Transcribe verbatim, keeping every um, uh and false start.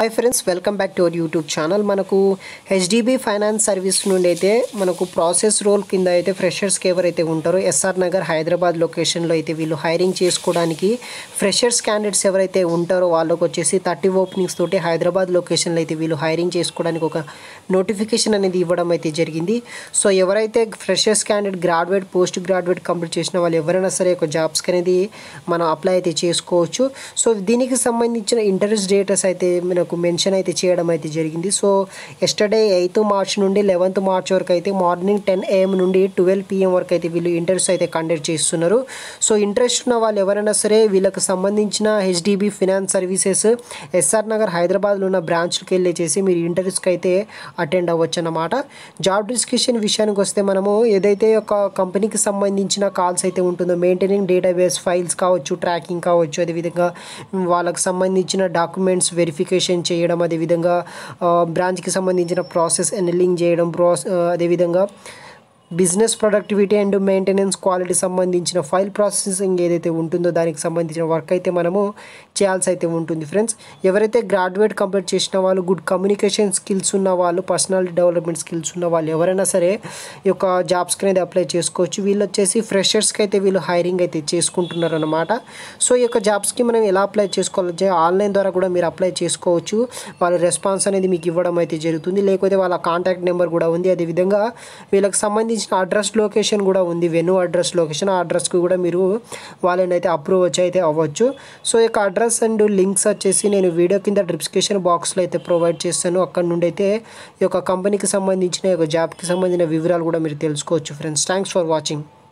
High friends welcome back to our YouTube channel మనకు HDB finance service నుండి అయితే మనకు ప్రాసెస్ రోల్ కింద అయితే ఫ్రెషర్స్ కి ఎవరైతే ఉంటారో ఎస్ఆర్ నగర్ హైదరాబాద్ లొకేషన్ లో అయితే వీళ్ళు హైరింగ్ చేసుకోవడానికి ఫ్రెషర్స్ క్యాండిడేట్స్ ఎవరైతే ఉంటారో వాళ్ళకి వచ్చేసి థర్టీ ఓపెనింగ్స్ తోటి హైదరాబాద్ లొకేషన్ లో అయితే వీళ్ళు హైరింగ్ చేసుకోవడానికి ఒక నోటిఫికేషన్ అనేది ఇవ్వడం అయితే జరిగింది. సో ఎవరైతే freshers candidate graduate post graduate complete చేసిన వాళ్ళు ఎవరైనా సరే ఒక జాబ్స్ అనేది మనం అప్లై అయితే చేసుకోవచ్చు. సో దీనికి సంబంధించిన ఇంటర్వ్యూ డేటస్ అయితే మనకు మెన్షన్ అయితే చేయడం అయితే జరిగింది. సో ఎస్టర్డే ఎయిత్ మార్చ్ నుండి లెవెన్త్ మార్చ్ వరకు అయితే మార్నింగ్ టెన్ ఏఎం నుండి ట్వెల్వ్ పిఎం వరకు అయితే వీళ్ళు ఇంటర్వ్యూస్ అయితే కండక్ట్ చేస్తున్నారు. సో ఇంట్రెస్ట్ ఉన్న వాళ్ళు ఎవరైనా సరే వీళ్ళకి సంబంధించిన HDB finance services SR Nagar హైదరాబాద్లో ఉన్న బ్రాంచ్కి వెళ్ళేసి మీరు ఇంటర్వ్యూస్కి అయితే అటెండ్ అవ్వచ్చు అన్నమాట. జాబ్ డిస్క్రిప్షన్ విషయానికి వస్తే మనము ఏదైతే ఒక కంపెనీకి సంబంధించిన కాల్స్ అయితే ఉంటుందో మెయింటైనింగ్ డేటాబేస్ ఫైల్స్ కావచ్చు, ట్రాకింగ్ కావచ్చు, అదేవిధంగా వాళ్ళకి సంబంధించిన డాక్యుమెంట్స్ వెరిఫికేషన్ చేయడం, అదేవిధంగా బ్రాంచ్కి సంబంధించిన ప్రాసెస్ ఎనలింగ్ చేయడం, ప్రాసెస్ అదేవిధంగా business productivity and maintenance quality సంబంధించిన ఫైల్ ప్రాసెసింగ్ ఏదైతే ఉంటుందో దానికి సంబంధించిన వర్క్ అయితే మనము చేయాల్సి అయితే ఉంటుంది. ఫ్రెండ్స్ ఎవరైతే గ్రాడ్యుయేట్ కంప్లీట్ చేసిన వాళ్ళు, గుడ్ కమ్యూనికేషన్ స్కిల్స్ ఉన్న వాళ్ళు, పర్సనాలిటీ డెవలప్మెంట్ స్కిల్స్ ఉన్న వాళ్ళు ఎవరైనా సరే ఈ యొక్క జాబ్స్కి అనేది అప్లై చేసుకోవచ్చు. వీళ్ళు వచ్చేసి ఫ్రెషర్స్కి అయితే వీళ్ళు హైరింగ్ అయితే చేసుకుంటున్నారు అన్నమాట. సో ఈ యొక్క జాబ్స్కి మనం ఎలా అప్లై చేసుకోవాలి, ఆన్లైన్ ద్వారా కూడా మీరు అప్లై చేసుకోవచ్చు. వాళ్ళ రెస్పాన్స్ అనేది మీకు ఇవ్వడం అయితే జరుగుతుంది. లేకపోతే వాళ్ళ కాంటాక్ట్ నెంబర్ కూడా ఉంది. అదేవిధంగా వీళ్ళకి సంబంధించిన అడ్రస్ లొకేషన్ కూడా ఉంది, వెన్యూ అడ్రస్ లొకేషన్. ఆ అడ్రస్కి కూడా మీరు వాళ్ళని అయితే అప్రూవ్ వచ్చి అయితే అవ్వచ్చు. సో ఈ యొక్క అడ్రస్ అండ్ లింక్స్ వచ్చేసి నేను వీడియో కింద డిస్క్రిప్షన్ బాక్స్లో అయితే ప్రొవైడ్ చేస్తాను. అక్కడ నుండి అయితే ఈ యొక్క కంపెనీకి సంబంధించిన ఈ యొక్క జాబ్కి సంబంధించిన వివరాలు కూడా మీరు తెలుసుకోవచ్చు. Friends thanks for watching.